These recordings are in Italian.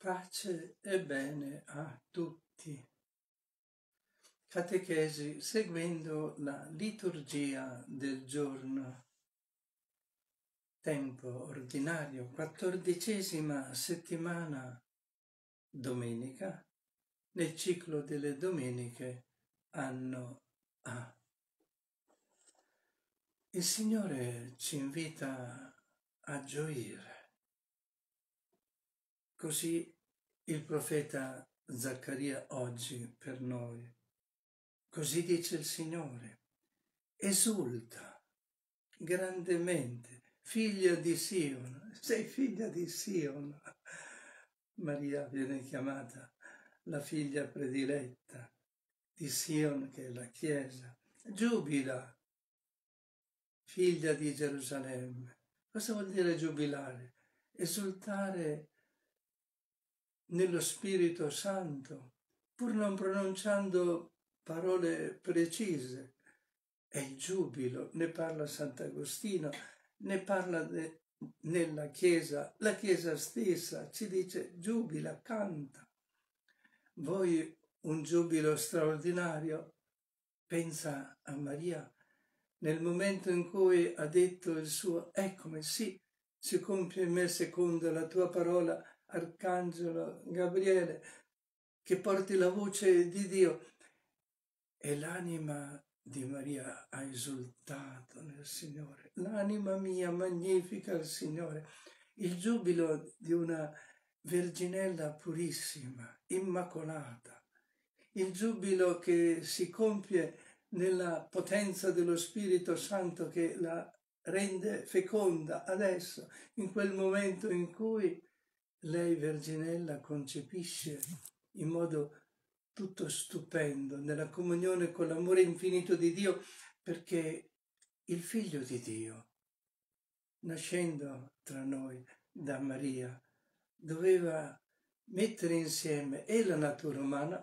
Pace e bene a tutti. Catechesi seguendo la liturgia del giorno. Tempo ordinario, 14ª settimana, domenica, nel ciclo delle domeniche, anno A. Il Signore ci invita a gioire. Così il profeta Zaccaria oggi per noi. Così dice il Signore: esulta grandemente, figlia di Sion. Sei figlia di Sion. Maria viene chiamata la figlia prediletta di Sion, che è la Chiesa. Giubila, figlia di Gerusalemme. Cosa vuol dire giubilare? Esultare nello Spirito Santo, pur non pronunciando parole precise. È il giubilo, ne parla Sant'Agostino, ne parla nella Chiesa, la Chiesa stessa ci dice giubila, canta. Vuoi un giubilo straordinario? Pensa a Maria nel momento in cui ha detto il suo eccomi, sì, si compie in me secondo la tua parola, Arcangelo Gabriele, che porti la voce di Dio. E l'anima di Maria ha esultato nel Signore. L'anima mia magnifica il Signore. Il giubilo di una verginella purissima, immacolata. Il giubilo che si compie nella potenza dello Spirito Santo che la rende feconda adesso, in quel momento in cui lei, verginella, concepisce in modo tutto stupendo, nella comunione con l'amore infinito di Dio, perché il Figlio di Dio, nascendo tra noi da Maria, doveva mettere insieme e la natura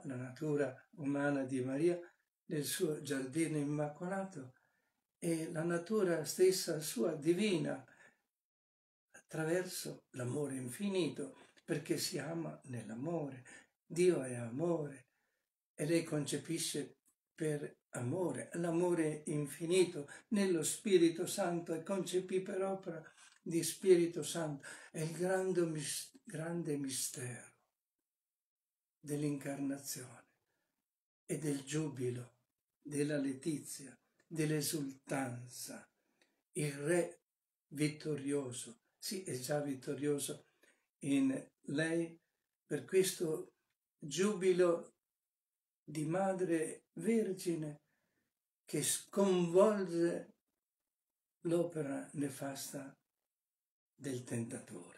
umana di Maria nel suo giardino immacolato e la natura stessa sua divina attraverso l'amore infinito, perché si ama nell'amore. Dio è amore e lei concepisce per amore, l'amore infinito nello Spirito Santo e concepì per opera di Spirito Santo. È il grande mistero dell'incarnazione e del giubilo, della letizia, dell'esultanza. Il Re vittorioso, sì, è già vittorioso in lei, per questo giubilo di Madre Vergine che sconvolge l'opera nefasta del tentatore.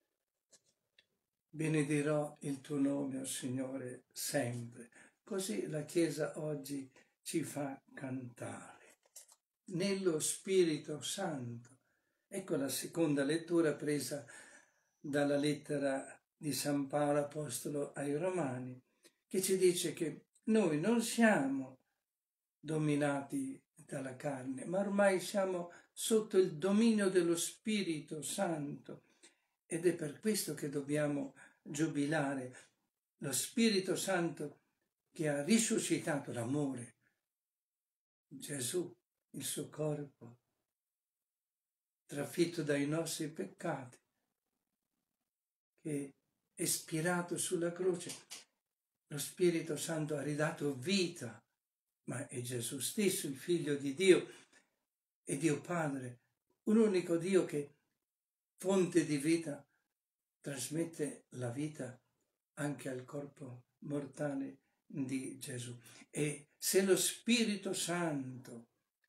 Benedirò il tuo nome, o Signore, sempre. Così la Chiesa oggi ci fa cantare nello Spirito Santo. Ecco la seconda lettura presa dalla lettera di San Paolo Apostolo ai Romani, che ci dice che noi non siamo dominati dalla carne, ma ormai siamo sotto il dominio dello Spirito Santo. Ed è per questo che dobbiamo giubilare lo Spirito Santo che ha risuscitato l'amore. Gesù, il suo corpo, trafitto dai nostri peccati, che espirato sulla croce, lo Spirito Santo ha ridato vita, ma è Gesù stesso, il Figlio di Dio e Dio Padre, un unico Dio che, fonte di vita, trasmette la vita anche al corpo mortale di Gesù. E se lo Spirito Santo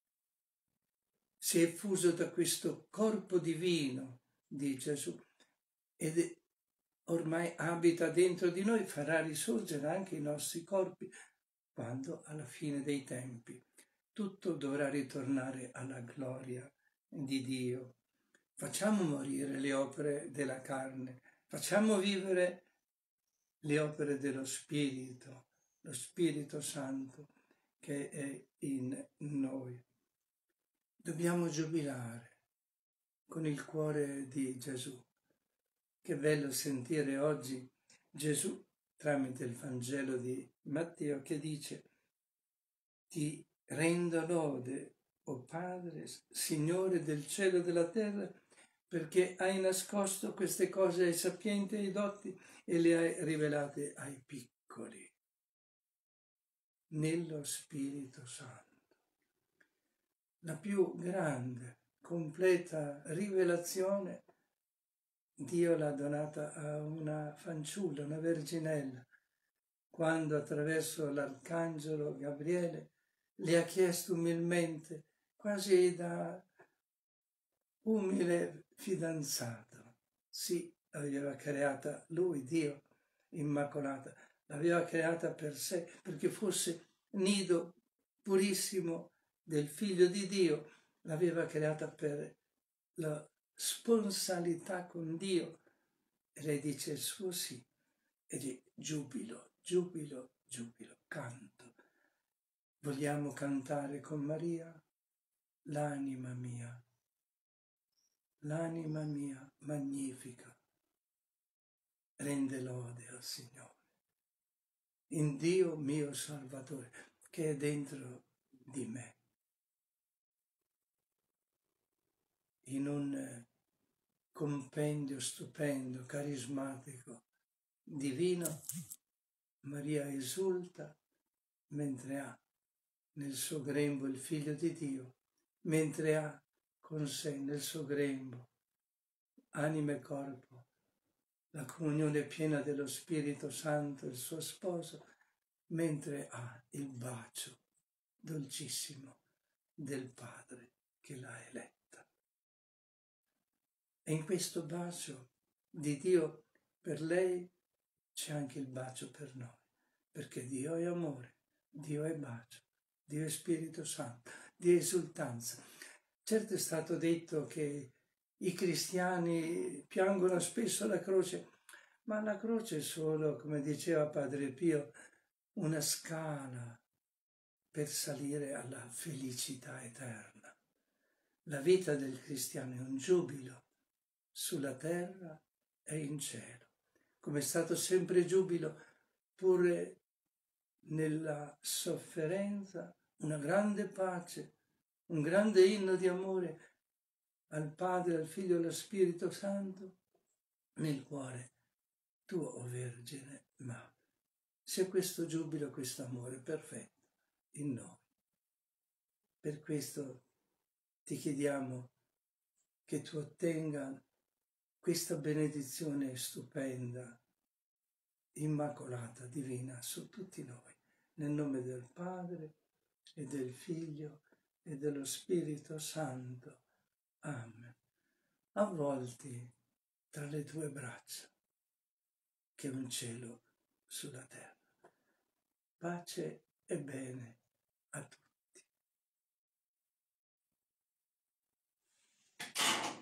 si è fuso da questo corpo divino di Gesù ed ormai abita dentro di noi, farà risorgere anche i nostri corpi quando alla fine dei tempi tutto dovrà ritornare alla gloria di Dio. Facciamo morire le opere della carne, facciamo vivere le opere dello Spirito, lo Spirito Santo che è in noi. Dobbiamo giubilare con il cuore di Gesù. Che bello sentire oggi Gesù, tramite il Vangelo di Matteo, che dice: ti rendo lode, o Padre, Signore del cielo e della terra, perché hai nascosto queste cose ai sapienti e ai dotti e le hai rivelate ai piccoli, nello Spirito Santo. La più grande, completa rivelazione Dio l'ha donata a una fanciulla, una verginella, quando attraverso l'arcangelo Gabriele le ha chiesto umilmente, quasi da umile fidanzato. Sì, l'aveva creata lui, Dio, immacolata, l'aveva creata per sé, perché fosse nido purissimo del figlio di Dio, l'aveva creata per la sponsalità con Dio. E lei dice il suo sì, e dice giubilo, giubilo, giubilo, canto. Vogliamo cantare con Maria? L'anima mia magnifica, rende lode al Signore, in Dio mio Salvatore, che è dentro di me. In un compendio stupendo, carismatico, divino, Maria esulta mentre ha nel suo grembo il Figlio di Dio, mentre ha con sé nel suo grembo anima e corpo la comunione piena dello Spirito Santo, il suo sposo, mentre ha il bacio dolcissimo del Padre che l'ha eletta. E in questo bacio di Dio per lei c'è anche il bacio per noi, perché Dio è amore, Dio è bacio, Dio è Spirito Santo, Dio è esultanza. Certo è stato detto che i cristiani piangono spesso la croce, ma la croce è solo, come diceva Padre Pio, una scala per salire alla felicità eterna. La vita del cristiano è un giubilo sulla terra e in cielo, come è stato sempre giubilo pure nella sofferenza, una grande pace, un grande inno di amore al Padre, al Figlio e allo Spirito Santo nel cuore tuo, o Vergine, ma c'è questo giubilo, questo amore perfetto in noi. Per questo ti chiediamo che tu ottenga questa benedizione stupenda, immacolata, divina, su tutti noi, nel nome del Padre e del Figlio e dello Spirito Santo. Amen. Avvolti tra le tue braccia, che è un cielo sulla terra. Pace e bene a tutti.